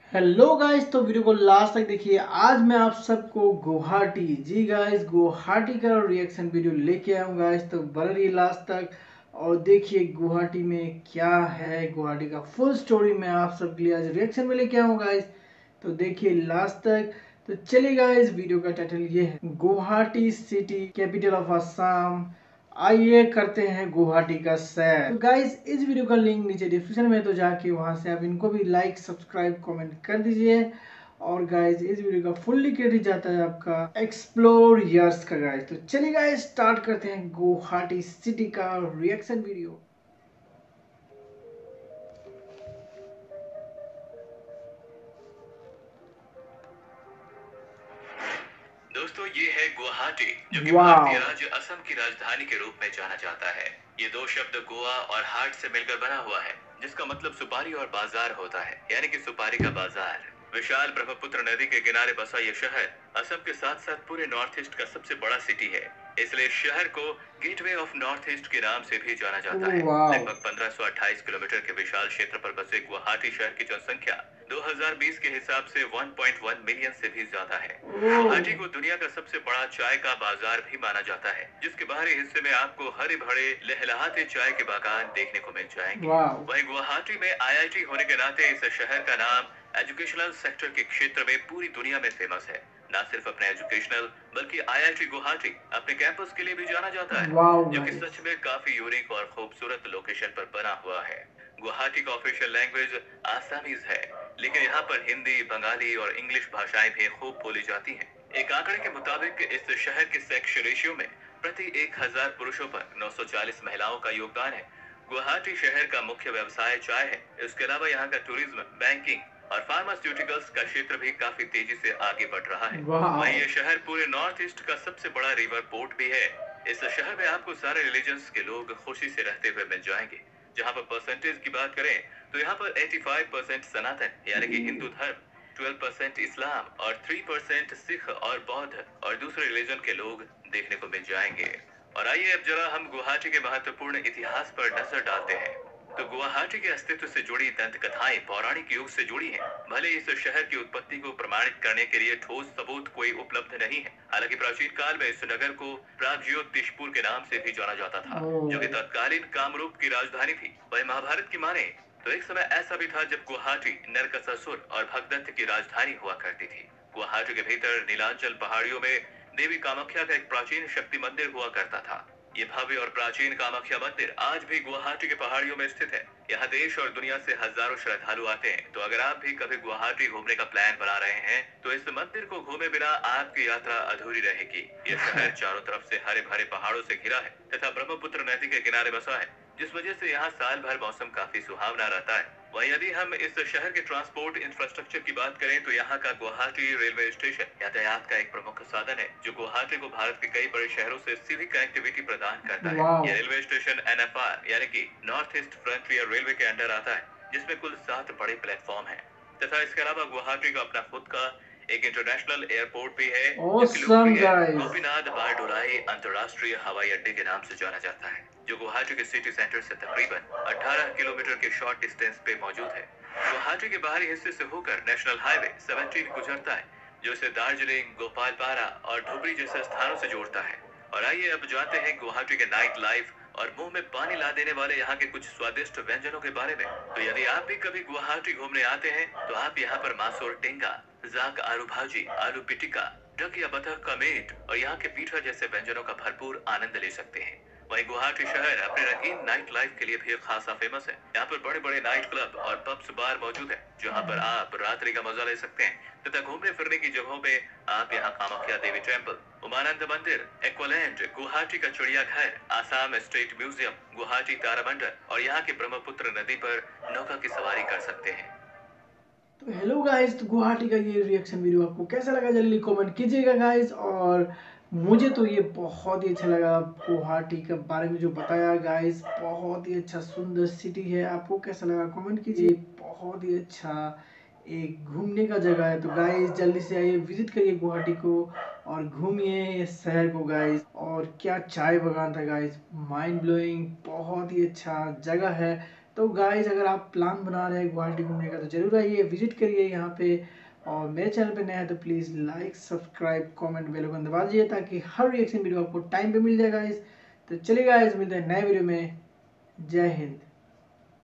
Hello guys, तो video को last तक देखिए। आज मैं आप सबको गुवाहाटी, जी गाइस, गुवाहाटी का रिएक्शन वीडियो लेके आया हूँ गाइस। तो बने रहिए लास्ट तक और देखिए गुवाहाटी में क्या है। गुवाहाटी का फुल स्टोरी मैं आप सबके लिए आज रिएक्शन में लेके आया हूँ गाइस। तो देखिए लास्ट तक। तो चलिए गाइस, वीडियो का टाइटल ये है, Guwahati city capital of Assam. आइए करते हैं गुवाहाटी का सैर। तो गाइस, इस वीडियो का लिंक नीचे डिस्क्रिप्शन में है, तो जाके वहां से आप इनको भी लाइक सब्सक्राइब कमेंट कर दीजिए। और गाइस, इस वीडियो का फुल्ली क्रेडिट जाता है आपका एक्सप्लोर यर्स का गाइस। तो चलिए गाइस, स्टार्ट करते हैं गुवाहाटी सिटी का रिएक्शन वीडियो। दोस्तों, ये है गुवाहाटी, जो कि भारतीय वाह, राज्य असम की राजधानी के रूप में जाना जाता है। ये दो शब्द गोवा और हाट से मिलकर बना हुआ है, जिसका मतलब सुपारी और बाजार होता है, यानी कि सुपारी का बाजार। विशाल ब्रह्मपुत्र नदी के किनारे बसा ये शहर असम के साथ साथ पूरे नॉर्थ ईस्ट का सबसे बड़ा सिटी है। इसलिए इस शहर को गेटवे ऑफ नॉर्थ ईस्ट के नाम से भी जाना जाता है। वाह, लगभग 1528 किलोमीटर के विशाल क्षेत्र पर बसे गुवाहाटी शहर की जनसंख्या 2020 के हिसाब से 1.1 मिलियन से भी ज्यादा है। गुवाहाटी को दुनिया का सबसे बड़ा चाय का बाजार भी माना जाता है, जिसके बाहरी हिस्से में आपको हरे भरे लहलहाते चाय के बागान देखने को मिल जाएंगे। वाह, वहीं गुवाहाटी में आईआईटी होने के नाते इस शहर का नाम एजुकेशनल सेक्टर के क्षेत्र में पूरी दुनिया में फेमस है। न सिर्फ अपने एजुकेशनल बल्कि आईआईटी गुवाहाटी अपने कैंपस के लिए भी जाना जाता है, वाह जो कि गाइस। सच में काफी यूनिक और खूबसूरत लोकेशन पर बना हुआ है। गुवाहाटी का ऑफिशियल लैंग्वेज आसामीज है, लेकिन यहाँ पर हिंदी, बंगाली और इंग्लिश भाषाएं भी खूब बोली जाती हैं। एक आंकड़े के मुताबिक इस शहर के सेक्स रेशियो में प्रति 1000 पुरुषों पर 940 महिलाओं का योगदान है। गुवाहाटी शहर का मुख्य व्यवसाय चाय है। इसके अलावा यहाँ का टूरिज्म, बैंकिंग और फार्मास्यूटिकल्स का क्षेत्र भी काफी तेजी से आगे बढ़ रहा है। वाह, वहीं ये शहर पूरे नॉर्थ ईस्ट का सबसे बड़ा रिवर पोर्ट भी है। इस शहर में आपको सारे रिलीजन्स के लोग खुशी से रहते हुए मिल जाएंगे। जहाँ पर परसेंटेज की बात करें तो यहाँ पर 85% सनातन यानी कि हिंदू धर्म, 12% इस्लाम और 3% सिख और बौद्ध और दूसरे रिलीजन के लोग देखने को मिल जाएंगे। और आइए अब जरा हम गुवाहाटी के महत्वपूर्ण इतिहास पर नजर डालते हैं। तो गुवाहाटी के अस्तित्व से जुड़ी दंत कथाएं पौराणिक युग से जुड़ी हैं। भले इस शहर की उत्पत्ति को प्रमाणित करने के लिए ठोस सबूत कोई उपलब्ध नहीं है। हालांकि प्राचीन काल में इस नगर को प्रागज्योतिषपुर के नाम से भी जाना जाता था, जो कि तत्कालीन कामरूप की राजधानी थी। वही महाभारत की माने तो एक समय ऐसा भी था जब गुवाहाटी नरकासुर और भगदत्त की राजधानी हुआ करती थी। गुवाहाटी के भीतर नीलांचल पहाड़ियों में देवी कामाख्या का एक प्राचीन शक्ति मंदिर हुआ करता था। ये भव्य और प्राचीन कामाख्या मंदिर आज भी गुवाहाटी के पहाड़ियों में स्थित है। यहाँ देश और दुनिया से हजारों श्रद्धालु आते हैं। तो अगर आप भी कभी गुवाहाटी घूमने का प्लान बना रहे हैं तो इस मंदिर को घूमे बिना आपकी यात्रा अधूरी रहेगी। ये शहर चारों तरफ से हरे भरे पहाड़ों से घिरा है तथा ब्रह्मपुत्र नदी के किनारे बसा है, जिस वजह से यहाँ साल भर मौसम काफी सुहावना रहता है। वहीं यदि हम इस शहर के ट्रांसपोर्ट इंफ्रास्ट्रक्चर की बात करें तो यहाँ का गुवाहाटी रेलवे स्टेशन यातायात का एक प्रमुख साधन है, जो गुवाहाटी को भारत के कई बड़े शहरों से सीधी कनेक्टिविटी प्रदान करता है। वाह, यह रेलवे स्टेशन एनएफआर यानी कि नॉर्थ ईस्ट फ्रंटियर रेलवे के अंडर आता है, जिसमें कुल 7 बड़े प्लेटफॉर्म हैं। तथा इसके अलावा गुवाहाटी का अपना खुद का एक इंटरनेशनल एयरपोर्ट भी है, जो कि ऑसम लोकप्रिय गाइस। गोपीनाथ बारडोलाई अंतर्राष्ट्रीय हवाई अड्डे के नाम से जाना जाता है, जो गुवाहाटी के सिटी सेंटर से तकरीबन 18 किलोमीटर के शॉर्ट डिस्टेंस पे मौजूद है। गुवाहाटी के बाहरी हिस्से से होकर नेशनल हाईवे 17 गुजरता है, जो इसे दार्जिलिंग, गोपालपारा और धुबरी जैसे स्थानों से जोड़ता है। और आइए अब जानते हैं गुवाहाटी के नाइट लाइफ और मुंह में पानी ला देने वाले यहाँ के कुछ स्वादिष्ट व्यंजनों के बारे में। तो यदि आप भी कभी गुवाहाटी घूमने आते हैं तो आप यहाँ पर मासूर टिंगा, जाक आलू भाजी, आलू पिटिका, डक या बतख का मीट और यहाँ के पीठा जैसे व्यंजनों का भरपूर आनंद ले सकते हैं। वहीं गुवाहाटी शहर अपने रंगीन नाइट लाइफ के लिए भी खासा फेमस है। यहाँ पर बड़े बड़े नाइट क्लब और पब्स बार मौजूद है, जहाँ पर आप रात्रि का मजा ले सकते हैं। तथा घूमने फिरने की जगहों पे आप यहाँ कामाख्या देवी टेम्पल, उमानंद मंदिर, एक्वालैंड, गुवाहाटी का चिड़ियाघर, आसाम स्टेट म्यूजियम, गुवाहाटी तारामंडल और यहाँ की ब्रह्मपुत्र नदी पर नौका की सवारी कर सकते हैं। तो हेलो गाइस, तो गुवाहाटी का ये रिएक्शन वीडियो आपको कैसा लगा जल्दी कमेंट कीजिएगा गाइस। और मुझे तो ये बहुत ही अच्छा लगा, गुवाहाटी के बारे में जो बताया गाइस। बहुत ही अच्छा सुंदर सिटी है। आपको कैसा लगा कमेंट कीजिए। बहुत ही अच्छा एक घूमने का जगह है। तो गाइस जल्दी से आइए, विजिट करिए गुवाहाटी को और घूमिए इस शहर को गाइस। और क्या चाय बगान था गाइस, माइंड ब्लोइंग, बहुत ही अच्छा जगह है। तो गाइस अगर आप प्लान बना रहे हैं गुवाहाटी घूमने का तो जरूर आइए, विजिट करिए यहाँ पे। और मेरे चैनल पे नया है तो please like subscribe comment bell icon दबा दीजिए ताकि हर रिएक्शन वीडियो आपको टाइम पे मिल जाए गाइस। तो चलिए गाइस, मिलते हैं नए वीडियो में। जय हिंद।